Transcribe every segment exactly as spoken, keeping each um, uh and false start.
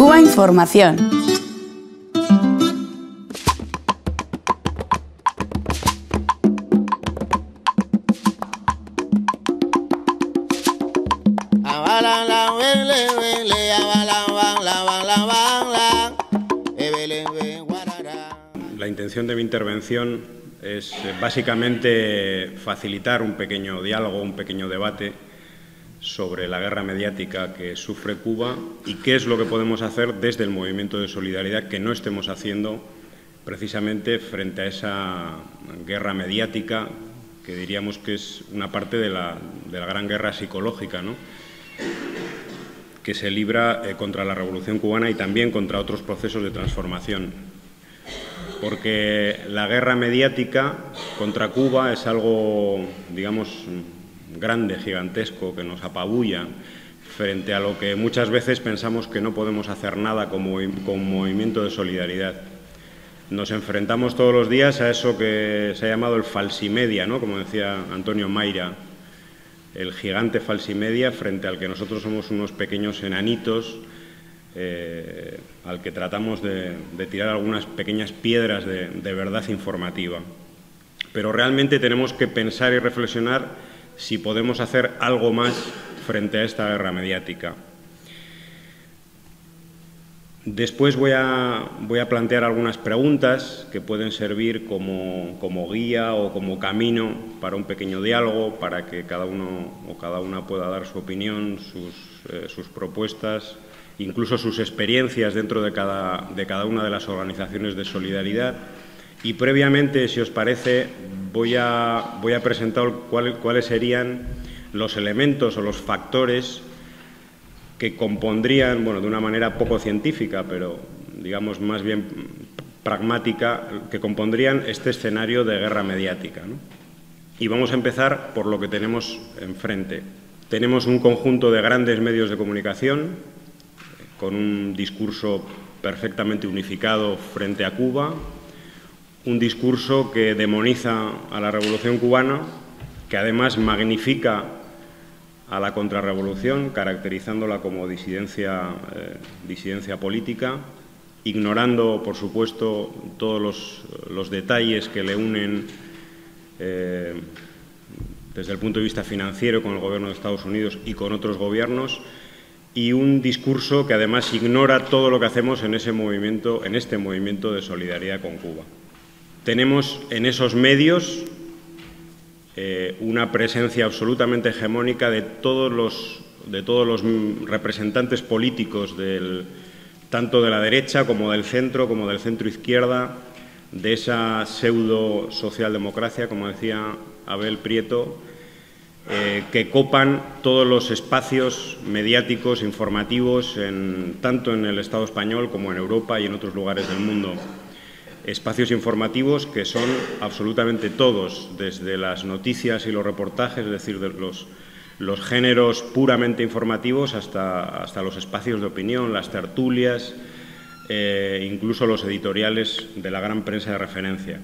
Cuba Información. La intención de mi intervención es básicamente facilitar un pequeño diálogo, un pequeño debate sobre la guerra mediática que sufre Cuba y qué es lo que podemos hacer desde el movimiento de solidaridad que no estemos haciendo precisamente frente a esa guerra mediática que diríamos que es una parte de la, de la gran guerra psicológica, ¿no?, que se libra eh, contra la Revolución Cubana y también contra otros procesos de transformación. Porque la guerra mediática contra Cuba es algo, digamos, grande, gigantesco, que nos apabulla frente a lo que muchas veces pensamos que no podemos hacer nada como, como movimiento de solidaridad. Nos enfrentamos todos los días a eso que se ha llamado el falsimedia, ¿no?, como decía Antonio Mayra, el gigante falsimedia frente al que nosotros somos unos pequeños enanitos eh, al que tratamos de, de tirar algunas pequeñas piedras de, de verdad informativa. Pero realmente tenemos que pensar y reflexionar si podemos hacer algo más frente a esta guerra mediática. Después voy a, voy a plantear algunas preguntas que pueden servir como, como guía o como camino para un pequeño diálogo, para que cada uno o cada una pueda dar su opinión, sus, eh, sus propuestas, incluso sus experiencias dentro de cada, de cada una de las organizaciones de solidaridad. Y previamente, si os parece, voy a, voy a presentar cuál, cuáles serían los elementos o los factores que compondrían, bueno, de una manera poco científica, pero digamos más bien pragmática, que compondrían este escenario de guerra mediática, ¿no? Y vamos a empezar por lo que tenemos enfrente. Tenemos un conjunto de grandes medios de comunicación con un discurso perfectamente unificado frente a Cuba, un discurso que demoniza a la Revolución Cubana, que además magnifica a la contrarrevolución, caracterizándola como disidencia, eh, disidencia política, ignorando, por supuesto, todos los, los detalles que le unen eh, desde el punto de vista financiero con el Gobierno de Estados Unidos y con otros gobiernos, y un discurso que además ignora todo lo que hacemos en ese movimiento, en este movimiento de solidaridad con Cuba. Tenemos en esos medios Eh, una presencia absolutamente hegemónica de todos los, de todos los representantes políticos, del, tanto de la derecha como del centro, como del centro-izquierda, de esa pseudo-socialdemocracia, como decía Abel Prieto, eh, que copan todos los espacios mediáticos, informativos, en, tanto en el Estado español como en Europa y en otros lugares del mundo. Espacios informativos que son absolutamente todos, desde las noticias y los reportajes, es decir, de los, los géneros puramente informativos hasta, hasta los espacios de opinión, las tertulias, eh, incluso los editoriales de la gran prensa de referencia.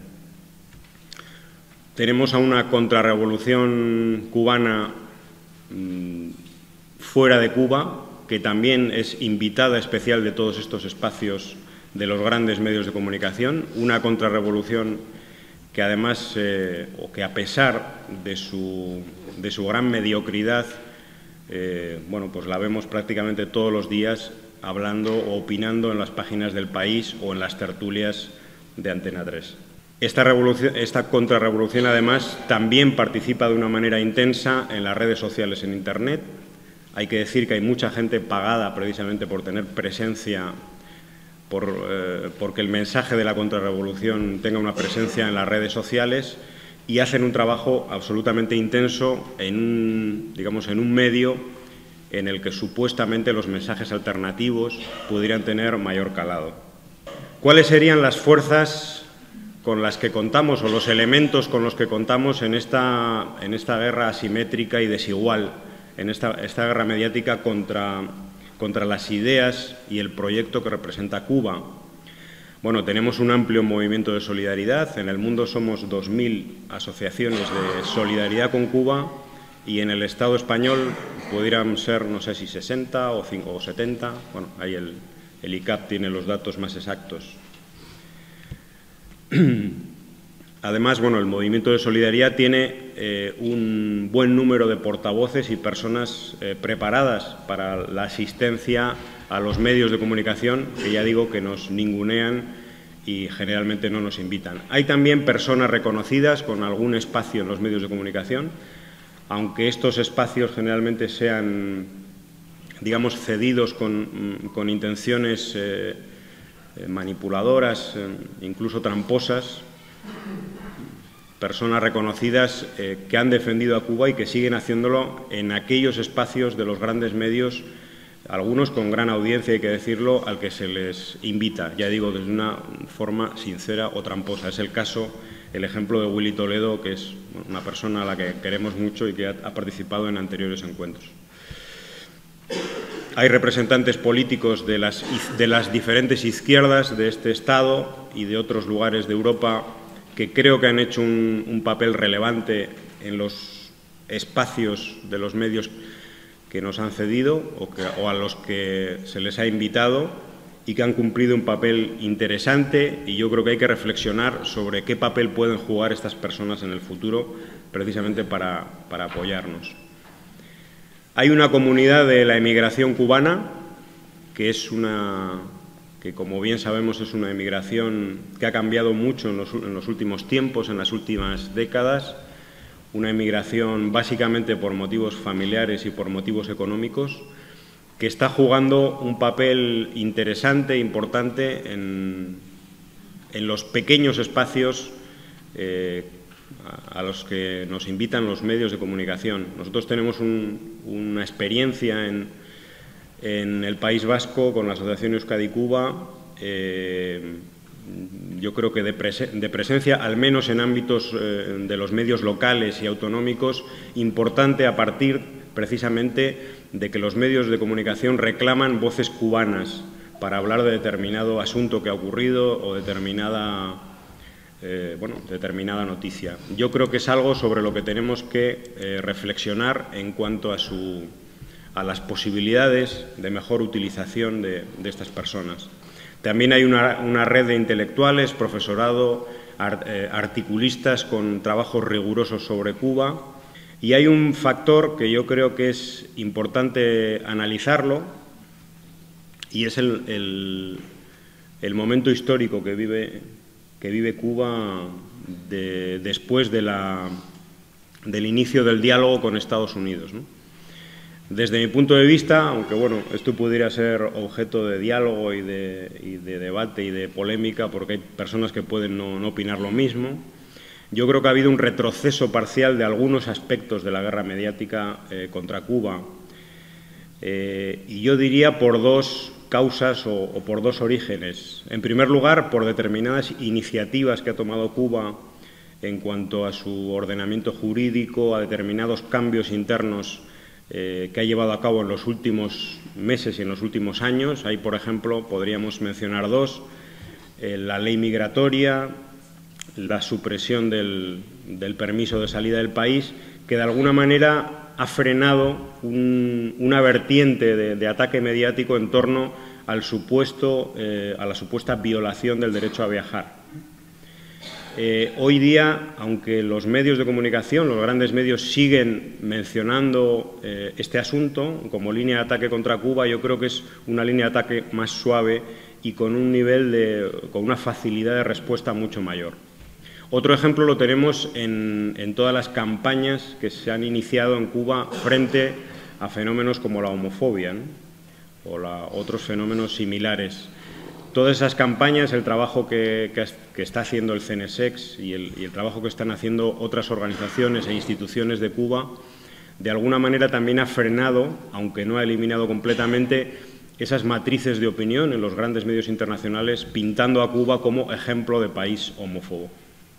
Tenemos a una contrarrevolución cubana mmm, fuera de Cuba, que también es invitada especial de todos estos espacios de los grandes medios de comunicación, una contrarrevolución que además, eh, o que a pesar de su, de su gran mediocridad, eh, bueno, pues la vemos prácticamente todos los días hablando o opinando en las páginas del País o en las tertulias de Antena tres. Esta, revolución, esta contrarrevolución, además, también participa de una manera intensa en las redes sociales, en Internet. Hay que decir que hay mucha gente pagada precisamente por tener presencia, Por, eh, porque el mensaje de la contrarrevolución tenga una presencia en las redes sociales, y hacen un trabajo absolutamente intenso en un, digamos, en un medio en el que supuestamente los mensajes alternativos pudieran tener mayor calado. ¿Cuáles serían las fuerzas con las que contamos o los elementos con los que contamos en esta, en esta guerra asimétrica y desigual, en esta, esta guerra mediática contra contra las ideas y el proyecto que representa Cuba? Bueno, tenemos un amplio movimiento de solidaridad. En el mundo somos dos mil asociaciones de solidaridad con Cuba, y en el Estado español pudieran ser, no sé si sesenta o setenta, bueno, hay el, el I C A P tiene los datos más exactos. Además, bueno, el Movimiento de Solidaridad tiene eh, un buen número de portavoces y personas eh, preparadas para la asistencia a los medios de comunicación, que ya digo que nos ningunean y generalmente no nos invitan. Hay también personas reconocidas con algún espacio en los medios de comunicación, aunque estos espacios generalmente sean, digamos, cedidos con, con intenciones eh, manipuladoras, eh, incluso tramposas. Personas reconocidas eh, que han defendido a Cuba y que siguen haciéndolo en aquellos espacios de los grandes medios, algunos con gran audiencia, hay que decirlo, al que se les invita, ya digo, desde una forma sincera o tramposa. Es el caso, el ejemplo de Willy Toledo, que es una persona a la que queremos mucho y que ha, ha participado en anteriores encuentros. Hay representantes políticos de las, de las diferentes izquierdas de este Estado y de otros lugares de Europa que creo que han hecho un, un papel relevante en los espacios de los medios que nos han cedido o, que, o a los que se les ha invitado y que han cumplido un papel interesante, y yo creo que hay que reflexionar sobre qué papel pueden jugar estas personas en el futuro precisamente para, para apoyarnos. Hay una comunidad de la emigración cubana que es una... que como bien sabemos es una emigración que ha cambiado mucho en los, en los últimos tiempos, en las últimas décadas, una emigración básicamente por motivos familiares y por motivos económicos, que está jugando un papel interesante, importante en, en los pequeños espacios eh, a, a los que nos invitan los medios de comunicación. Nosotros tenemos un, una experiencia en En el País Vasco, con la Asociación Euskadi-Cuba, eh, yo creo que de, presen de presencia, al menos en ámbitos eh, de los medios locales y autonómicos, importante a partir precisamente de que los medios de comunicación reclaman voces cubanas para hablar de determinado asunto que ha ocurrido o determinada, eh, bueno, determinada noticia. Yo creo que es algo sobre lo que tenemos que eh, reflexionar en cuanto a su... a las posibilidades de mejor utilización de, de estas personas. También hay una, una red de intelectuales, profesorado, art, eh, articulistas con trabajos rigurosos sobre Cuba, y hay un factor que yo creo que es importante analizarlo, y es el, el, el momento histórico que vive, que vive Cuba de, después de la, del inicio del diálogo con Estados Unidos, ¿no? Desde mi punto de vista, aunque bueno, esto pudiera ser objeto de diálogo y de, y de debate y de polémica, porque hay personas que pueden no, no opinar lo mismo, yo creo que ha habido un retroceso parcial de algunos aspectos de la guerra mediática eh, contra Cuba, eh, y yo diría por dos causas o, o por dos orígenes. En primer lugar, por determinadas iniciativas que ha tomado Cuba en cuanto a su ordenamiento jurídico, a determinados cambios internos Eh, que ha llevado a cabo en los últimos meses y en los últimos años. Hay, por ejemplo, podríamos mencionar dos, eh, la ley migratoria, la supresión del, del permiso de salida del país, que de alguna manera ha frenado un, una vertiente de, de ataque mediático en torno al supuesto, eh, a la supuesta violación del derecho a viajar. Eh, hoy día, aunque los medios de comunicación, los grandes medios, siguen mencionando eh, este asunto como línea de ataque contra Cuba, yo creo que es una línea de ataque más suave y con un nivel de, con una facilidad de respuesta mucho mayor. Otro ejemplo lo tenemos en, en todas las campañas que se han iniciado en Cuba frente a fenómenos como la homofobia, ¿no? O la, otros fenómenos similares. Todas esas campañas, el trabajo que, que, que está haciendo el C N S E X y el, y el trabajo que están haciendo otras organizaciones e instituciones de Cuba, de alguna manera también ha frenado, aunque no ha eliminado completamente, esas matrices de opinión en los grandes medios internacionales, pintando a Cuba como ejemplo de país homófobo.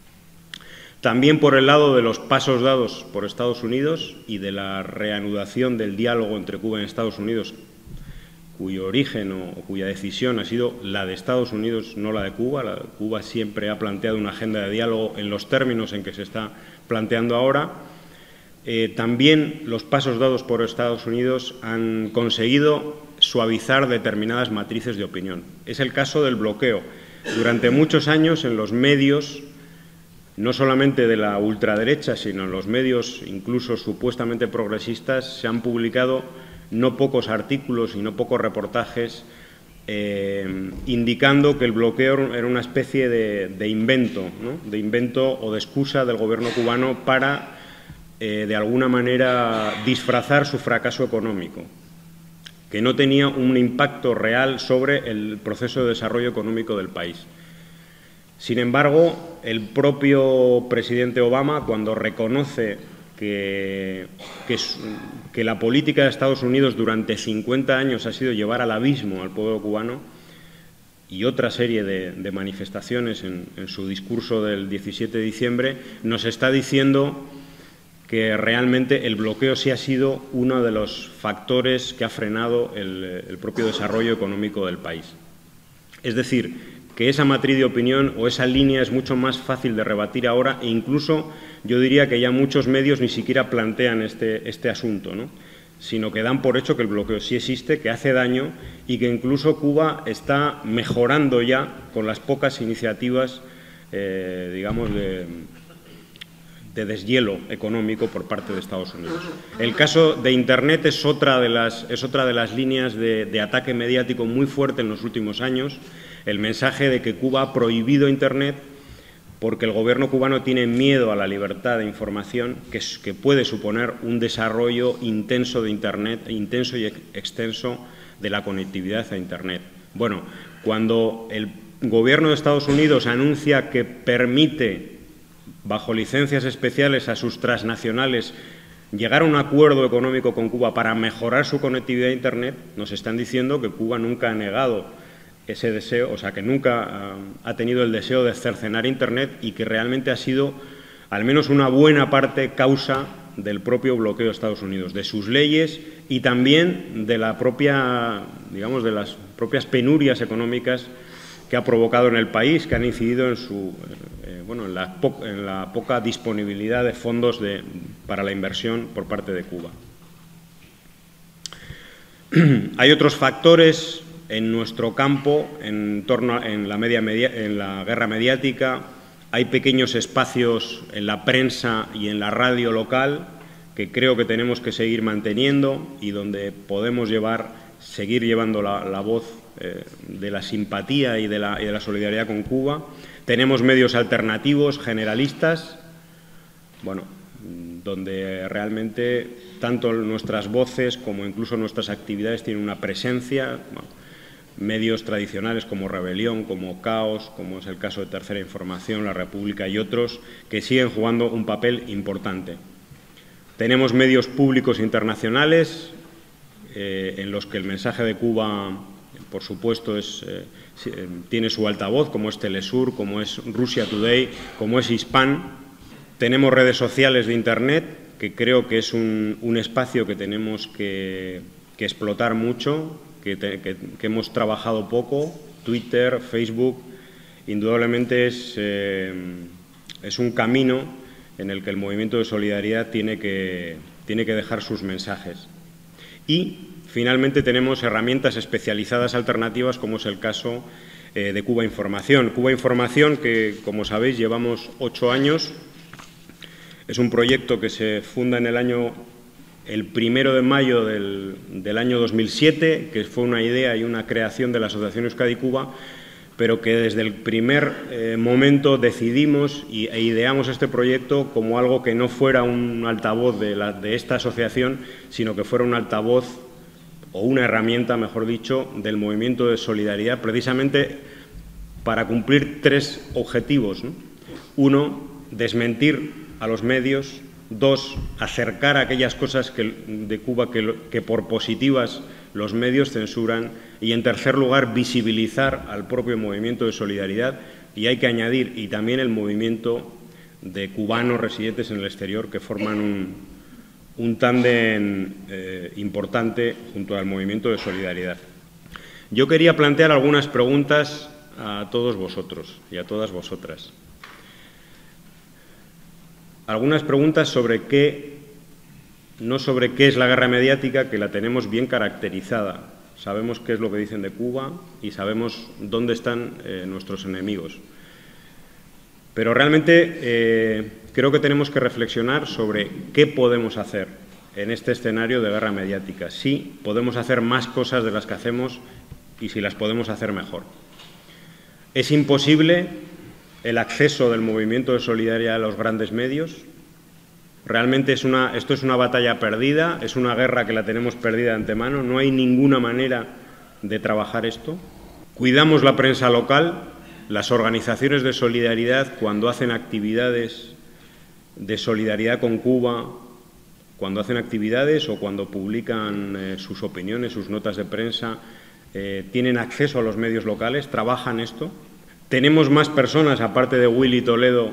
También por el lado de los pasos dados por Estados Unidos y de la reanudación del diálogo entre Cuba y Estados Unidos, cuyo origen o, o cuya decisión ha sido la de Estados Unidos, no la de Cuba. La, Cuba siempre ha planteado una agenda de diálogo en los términos en que se está planteando ahora. Eh, también los pasos dados por Estados Unidos han conseguido suavizar determinadas matrices de opinión. Es el caso del bloqueo. Durante muchos años en los medios, no solamente de la ultraderecha, sino en los medios incluso supuestamente progresistas, se han publicado no pocos artículos y no pocos reportajes eh, indicando que el bloqueo era una especie de, de invento, ¿no? de invento o de excusa del gobierno cubano para, eh, de alguna manera, disfrazar su fracaso económico, que no tenía un impacto real sobre el proceso de desarrollo económico del país. Sin embargo, el propio presidente Obama, cuando reconoce que, que, que la política de Estados Unidos durante cincuenta años ha sido llevar al abismo al pueblo cubano, y otra serie de, de manifestaciones en, en su discurso del diecisiete de diciembre, nos está diciendo que realmente el bloqueo sí ha sido uno de los factores que ha frenado el, el propio desarrollo económico del país. Es decir, que esa matriz de opinión o esa línea es mucho más fácil de rebatir ahora, e incluso yo diría que ya muchos medios ni siquiera plantean este, este asunto, ¿no? Sino que dan por hecho que el bloqueo sí existe, que hace daño y que incluso Cuba está mejorando ya con las pocas iniciativas, eh, digamos, de, de deshielo económico por parte de Estados Unidos. El caso de Internet es otra de las, es otra de las líneas de, de ataque mediático muy fuerte en los últimos años. El mensaje de que Cuba ha prohibido Internet porque el gobierno cubano tiene miedo a la libertad de información que, es, que puede suponer un desarrollo intenso de Internet, intenso y extenso de la conectividad a Internet. Bueno, cuando el gobierno de Estados Unidos anuncia que permite, bajo licencias especiales a sus transnacionales, llegar a un acuerdo económico con Cuba para mejorar su conectividad a Internet, nos están diciendo que Cuba nunca ha negado ese deseo, o sea, que nunca uh, ha tenido el deseo de cercenar Internet y que realmente ha sido, al menos una buena parte, causa del propio bloqueo de Estados Unidos, de sus leyes y también de la propia, digamos, de las propias penurias económicas que ha provocado en el país, que han incidido en su, eh, bueno, en la, po en la poca disponibilidad de fondos de, para la inversión por parte de Cuba. Hay otros factores en nuestro campo, en torno a, en, la media media, en la guerra mediática. Hay pequeños espacios en la prensa y en la radio local que creo que tenemos que seguir manteniendo y donde podemos llevar, seguir llevando la, la voz eh, de la simpatía y de la, y de la solidaridad con Cuba. Tenemos medios alternativos, generalistas, bueno, donde realmente tanto nuestras voces como incluso nuestras actividades tienen una presencia. Bueno, medios tradicionales como Rebelión, como Caos, como es el caso de Tercera Información, La República y otros, que siguen jugando un papel importante. Tenemos medios públicos internacionales eh, en los que el mensaje de Cuba, por supuesto, es, eh, tiene su altavoz, como es Telesur, como es Russia Today, como es Hispan. Tenemos redes sociales de Internet, que creo que es un, un espacio que tenemos que, que explotar mucho, Que, te, que, que hemos trabajado poco. Twitter, Facebook, indudablemente es, eh, es un camino en el que el movimiento de solidaridad tiene que, tiene que dejar sus mensajes. Y, finalmente, tenemos herramientas especializadas alternativas, como es el caso eh, de Cuba Información. Cuba Información, que, como sabéis, llevamos ocho años. Es un proyecto que se funda en el año el primero de mayo del, del año dos mil siete, que fue una idea y una creación de la Asociación Euskadi-Cuba, pero que desde el primer eh, momento decidimos y, e ideamos este proyecto como algo que no fuera un altavoz de, la, de esta asociación, sino que fuera un altavoz o una herramienta, mejor dicho, del movimiento de solidaridad, precisamente para cumplir tres objetivos, ¿no? Uno, desmentir a los medios. Dos, acercar aquellas cosas que, de Cuba que, que por positivas los medios censuran. Y, en tercer lugar, visibilizar al propio movimiento de solidaridad. Y hay que añadir, y también el movimiento de cubanos residentes en el exterior, que forman un, un tándem eh, importante junto al movimiento de solidaridad. Yo quería plantear algunas preguntas a todos vosotros y a todas vosotras. Algunas preguntas sobre qué, no sobre qué es la guerra mediática, que la tenemos bien caracterizada, sabemos qué es lo que dicen de Cuba y sabemos dónde están eh, nuestros enemigos. Pero realmente eh, creo que tenemos que reflexionar sobre qué podemos hacer en este escenario de guerra mediática. Sí, podemos hacer más cosas de las que hacemos y si las podemos hacer mejor. Es imposible el acceso del movimiento de solidaridad a los grandes medios. Realmente es una, esto es una batalla perdida, es una guerra que la tenemos perdida de antemano, no hay ninguna manera de trabajar esto. Cuidamos la prensa local, las organizaciones de solidaridad cuando hacen actividades de solidaridad con Cuba, cuando hacen actividades o cuando publican eh, sus opiniones, sus notas de prensa, eh, tienen acceso a los medios locales, trabajan esto. Tenemos más personas, aparte de Willy Toledo,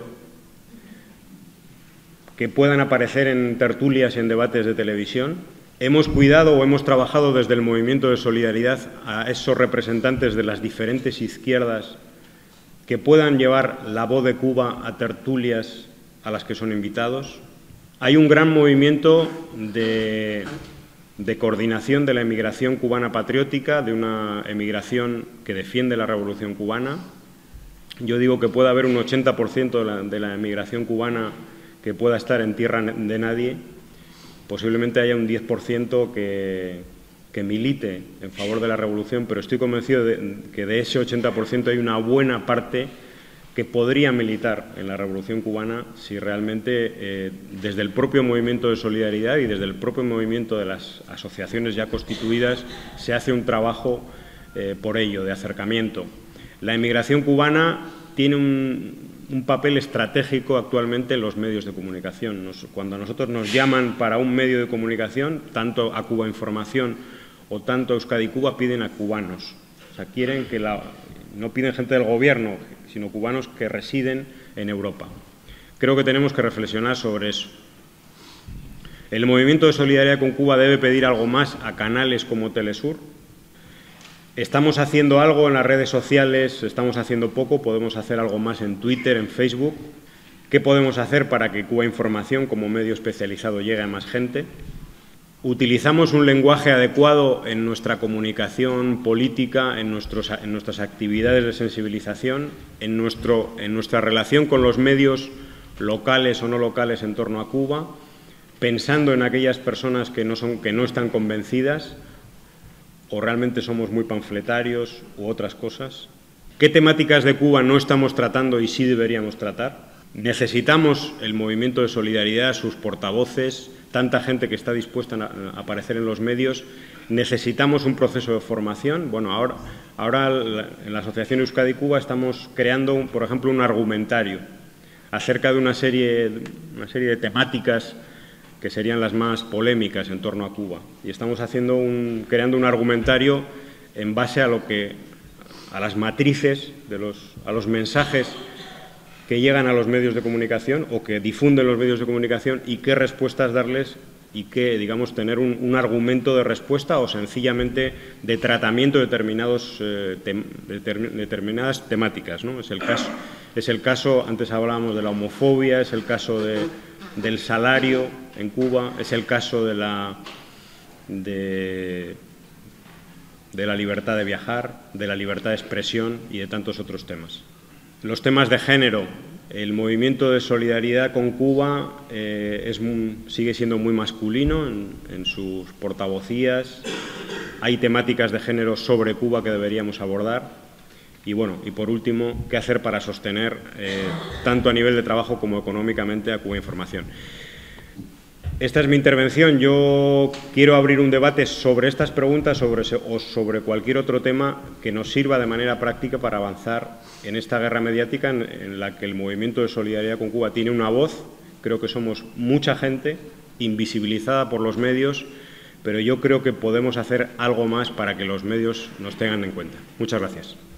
que puedan aparecer en tertulias y en debates de televisión. Hemos cuidado o hemos trabajado desde el movimiento de solidaridad a esos representantes de las diferentes izquierdas que puedan llevar la voz de Cuba a tertulias a las que son invitados. Hay un gran movimiento de, de coordinación de la emigración cubana patriótica, de una emigración que defiende la revolución cubana. Yo digo que puede haber un ochenta por ciento de la, de la emigración cubana que pueda estar en tierra de nadie. Posiblemente haya un diez por ciento que, que milite en favor de la revolución, pero estoy convencido de que de ese ochenta por ciento hay una buena parte que podría militar en la revolución cubana si realmente eh, desde el propio movimiento de solidaridad y desde el propio movimiento de las asociaciones ya constituidas se hace un trabajo eh, por ello, de acercamiento. La emigración cubana tiene un, un papel estratégico actualmente en los medios de comunicación. Nos, cuando a nosotros nos llaman para un medio de comunicación, tanto a Cuba Información o tanto a Euskadi Cuba, piden a cubanos. O sea, quieren que la, no piden gente del gobierno, sino cubanos que residen en Europa. Creo que tenemos que reflexionar sobre eso. El movimiento de solidaridad con Cuba debe pedir algo más a canales como Telesur. Estamos haciendo algo en las redes sociales, estamos haciendo poco, podemos hacer algo más en Twitter, en Facebook. ¿Qué podemos hacer para que Cuba Información, como medio especializado, llegue a más gente? ¿Utilizamos un lenguaje adecuado en nuestra comunicación política, en, nuestros, en nuestras actividades de sensibilización, en, nuestro, en nuestra relación con los medios locales o no locales en torno a Cuba, pensando en aquellas personas que no, son, que no están convencidas? ¿O realmente somos muy panfletarios u otras cosas? ¿Qué temáticas de Cuba no estamos tratando y sí deberíamos tratar? Necesitamos el movimiento de solidaridad, sus portavoces, tanta gente que está dispuesta a aparecer en los medios. Necesitamos un proceso de formación. Bueno, ahora, ahora en la Asociación Euskadi Cuba estamos creando, por ejemplo, un argumentario acerca de una serie, una serie de temáticas que serían las más polémicas en torno a Cuba. Y estamos haciendo un, creando un argumentario en base a lo que, a las matrices, de los, a los mensajes que llegan a los medios de comunicación o que difunden los medios de comunicación y qué respuestas darles y qué, digamos, tener un, un argumento de respuesta o sencillamente de tratamiento de determinados, eh, tem, de ter, determinadas temáticas, ¿no? Es el caso, es el caso, antes hablábamos de la homofobia, es el caso de, del salario en Cuba, es el caso de la, de, de la libertad de viajar, de la libertad de expresión y de tantos otros temas. Los temas de género, el movimiento de solidaridad con Cuba eh, es muy, sigue siendo muy masculino en, en sus portavocías. Hay temáticas de género sobre Cuba que deberíamos abordar. Y bueno, y por último, ¿qué hacer para sostener eh, tanto a nivel de trabajo como económicamente a Cuba Información? Esta es mi intervención. Yo quiero abrir un debate sobre estas preguntas sobre, o sobre cualquier otro tema que nos sirva de manera práctica para avanzar en esta guerra mediática en, en la que el movimiento de solidaridad con Cuba tiene una voz. Creo que somos mucha gente invisibilizada por los medios, pero yo creo que podemos hacer algo más para que los medios nos tengan en cuenta. Muchas gracias.